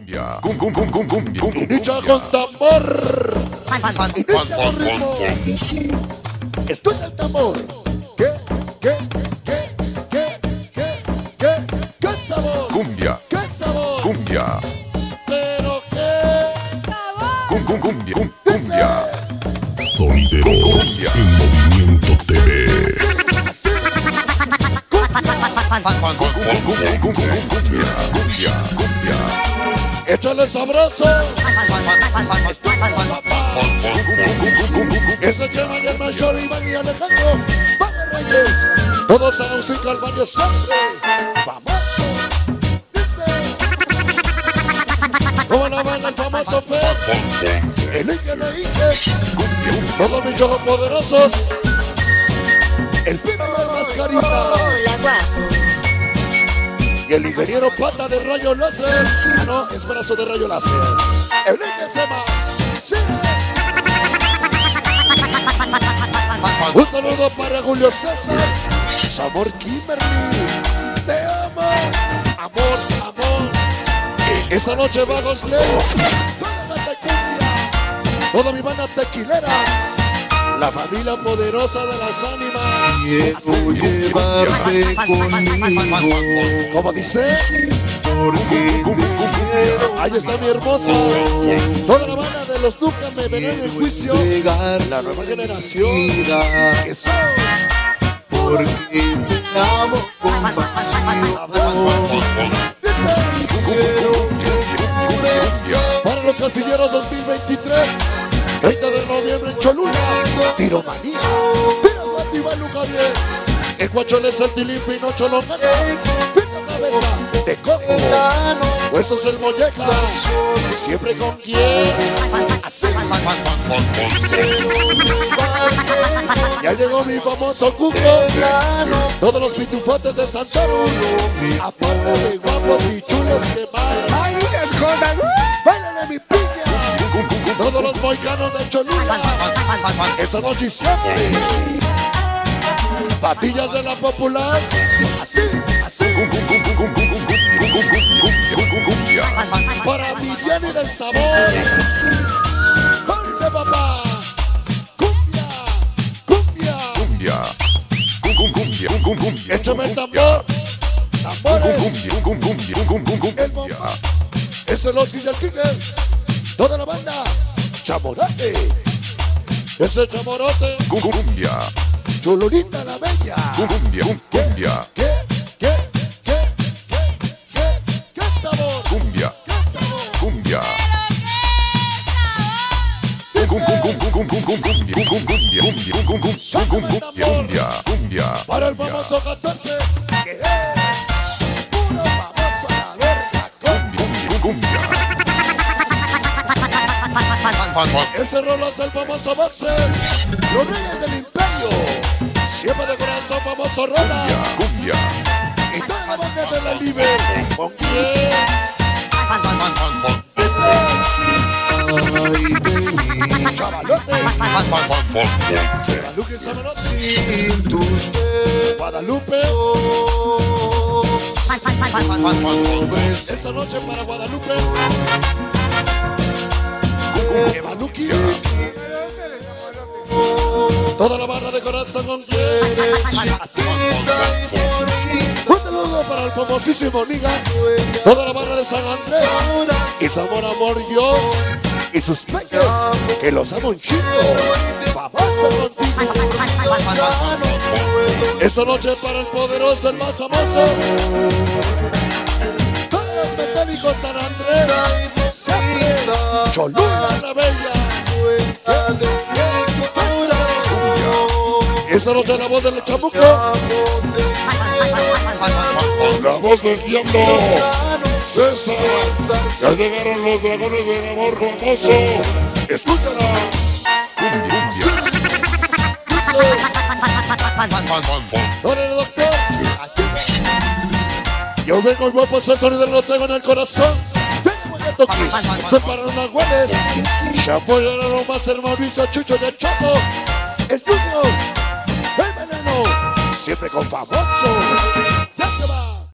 Cumbia. Cumbia. Inicia con tambor. Inicia con ritmo. Escucha el tambor. ¿Qué sabor? Cumbia. ¿Qué sabor? Cumbia. Pero qué Cumbia. Sonideros en Movimiento TV. Cumbia. échale sabroso. Ese tema del mayor Iván y Alejandro. Vamos Reyes. Todos a música al baño siempre. Famoso. Dice. Como la banda el famoso Fer. El Inge de Inges. Todos mis ojos poderosos. El pibe de mascarita. Y el ingeniero Pata de rayo láser. Ah, no, es brazo de rayo láser. El Inge Semas. Sí. Un saludo para Julio César. Amor Kimberly. Te amo. Amor. Esta noche va Gosley. Toda la tequila. Toda mi banda tequilera. La familia poderosa de las ánimas. Quiero llevarte conmigo. Como dice. Porque Ahí está mi hermosa. Toda la banda de los nunca me verán en el juicio. La nueva generación. Que son. porque te amo con Para los Castilleros 2023, 30 de noviembre en Cholula, Tiro Manía, Tiro Guatibalu Javier, el Guachol es el Tilín Pinocho Longano, Pino Cabeza de Coco, Huesos el Molleja, siempre con quien, así. Ya llegó mi famoso Cuco, todos los pitufotes de Santoro, aparte de guapos y chulos que bailan. ¡Báilale mi piña! Todos los moicanos de Cholula, esta noche y siempre. Patillas de la popular, así. Para mi Jenny del sabor. ¡Dice papá! Échame el tambor. Tambores. El bomba. Es el Oscar y el Tigre. Toda la banda. Chamorote. Ese chamorote. Cumbia. Cholulita la bella. Cumbia. ¿Qué sabor? Cumbia. ¿Qué sabor? Cumbia. Cumbia. Para el famoso 14, que es puro famoso a la verga. Ese rolo es el famoso boxer. Los reyes del imperio. Siempre de corazón famoso Rolas. Cumbia. Y toda la banda de la Liber. ¿Con quién? Chavalote. Guadalupe Samarote. Guadalupe. Esa noche para Guadalupe. Evaluquia. Toda la barra de corazón con así. Un saludo para el famosísimo Niga. Toda la barra de San Andrés. Y Zamora Amor Dios. Y sus peques, que los amo un chingo. Famoso contigo. Esa noche para el poderoso, el más famoso. Todos los metálicos San Andrés. Siempre. Cholula la bella. Esa noche la voz del chamuco. La voz del diablo. César. Ya llegaron los dragones del amor famoso. Escúchala. Don el doctor. Yo vengo y voy a pasar sonido, lo tengo en el corazón. Prepararon unas hueles. Se apoyan a lo más hermoso Chucho de Choco. El Junior. El Veneno. Siempre con famoso.